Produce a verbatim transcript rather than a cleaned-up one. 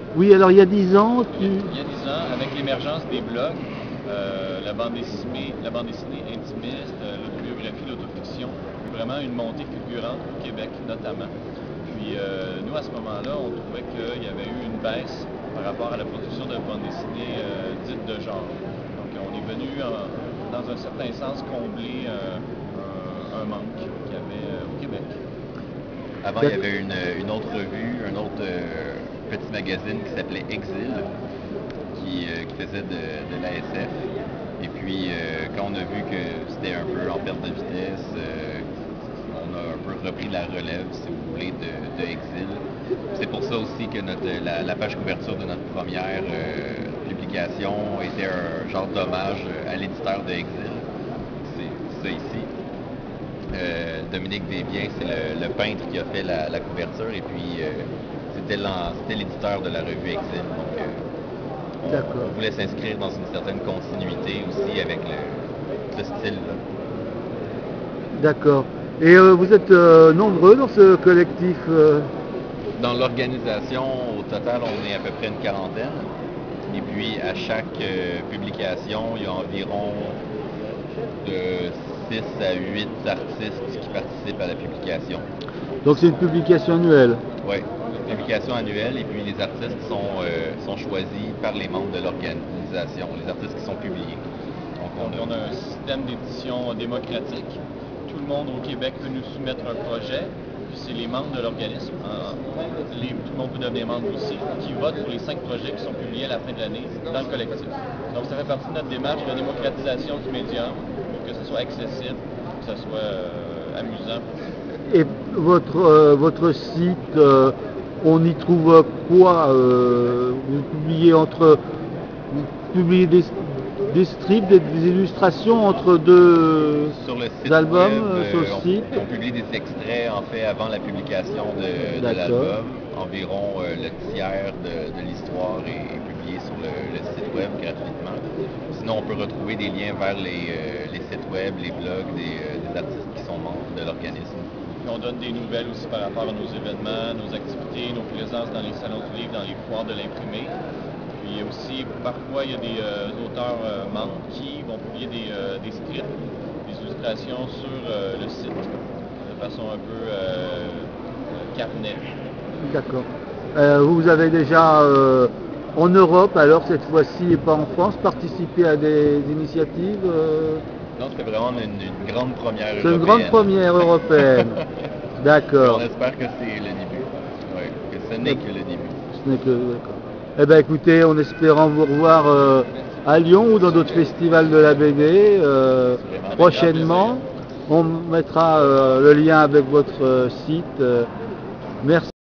Oui, alors il y a dix ans, tu... Il y a dix ans, avec l'émergence des blogs, euh, la bande dessinée, la bande dessinée intimiste, euh, l'autobiographie, l'autofiction, vraiment une montée fulgurante au Québec notamment. Puis euh, nous, à ce moment-là, on trouvait qu'il y avait eu une baisse par rapport à la production de bande dessinée euh, dite de genre. Donc on est venu, en, dans un certain sens, combler euh, un, un manque qu'il y avait euh, au Québec. Avant, il y avait une, une autre revue, un autre euh, petit magazine qui s'appelait Exil, qui, euh, qui faisait de, de l'A S F. Et puis, euh, quand on a vu que c'était un peu en perte de vitesse, euh, on a un peu repris la relève, si vous voulez, de, de Exil. C'est pour ça aussi que notre, la, la page couverture de notre première euh, publication était un genre d'hommage à l'éditeur de Exil. C'est ça ici. Euh, Dominique Desbiens, c'est le, le peintre qui a fait la, la couverture, et puis euh, c'était l'éditeur de la revue Exil. Donc, euh, on, on voulait s'inscrire dans une certaine continuité aussi avec le, ce style-là. D'accord. Et euh, vous êtes euh, nombreux dans ce collectif euh... Dans l'organisation, au total, on est à peu près une quarantaine. Et puis, à chaque euh, publication, il y a environ de six à huit artistes qui participent à la publication. Donc c'est une publication annuelle? Oui, une publication annuelle, et puis les artistes sont, euh, sont choisis par les membres de l'organisation, les artistes qui sont publiés. Donc on a, on a un système d'édition démocratique. Tout le monde au Québec peut nous soumettre un projet, puis c'est les membres de l'organisme, hein, les, tout le monde peut devenir membre aussi, qui votent pour les cinq projets qui sont publiés à la fin de l'année dans le collectif. Donc ça fait partie de notre démarche de démocratisation du médium, que ce soit accessible, que ce soit euh, amusant. Et votre, euh, votre site, euh, on y trouve quoi euh, Vous publiez entre, vous publiez des, des strips, des, des illustrations entre deux sur le site albums web, euh, sur le on, site. On publie des extraits en fait avant la publication de, de l'album. Environ euh, le tiers de, de l'histoire est publié sur le, le site web gratuitement. Sinon, on peut retrouver des liens vers les, euh, les sites web, les blogs des, euh, des artistes qui sont membres de l'organisme. Puis on donne des nouvelles aussi par rapport à nos événements, nos activités, nos présences dans les salons du livre, dans les foires de l'imprimé. Puis aussi, parfois, il y a des euh, auteurs euh, membres qui vont publier des, euh, des scripts, des illustrations sur euh, le site, de façon un peu euh, carnet. D'accord. Euh, vous avez déjà, euh, en Europe, alors cette fois-ci et pas en France, participé à des, des initiatives euh... Non, c'est vraiment une, une grande première européenne. C'est une grande première européenne. D'accord. On espère que c'est le début. Oui, que ce n'est que le début. Ce n'est que... D'accord. Eh bien écoutez, en espérant vous revoir euh, à Lyon ou dans d'autres festivals de la B D euh, prochainement, on mettra euh, le lien avec votre euh, site. Euh, merci.